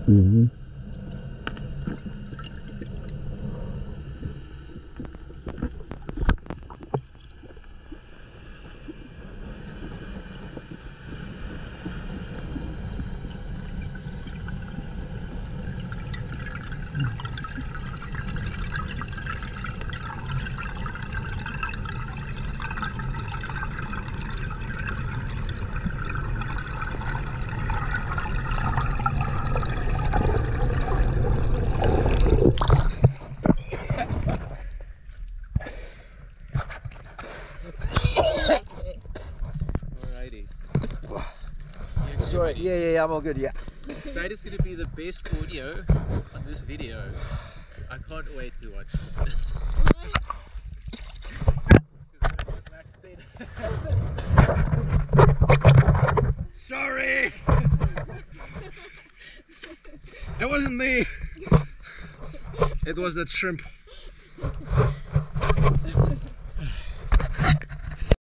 Mm-hmm. Alrighty. Sorry, yeah, I'm all good, yeah. That is going to be the best audio on this video. I can't wait to watch it. Sorry! It wasn't me! It was that shrimp.